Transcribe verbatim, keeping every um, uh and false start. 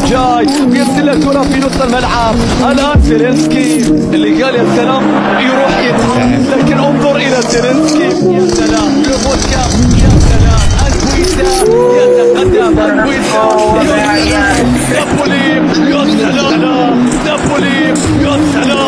جاي بيرسل الكرة في نص الملعب. الآن زيلينسكي اللي قال يا سلام يروح يدفع، لكن انظر إلى زيلينسكي. يا سلام لوبوتكا، يا سلام أنجويسا يتقدم. أنجويسا نابولي، يا سلام نابولي، يا سلام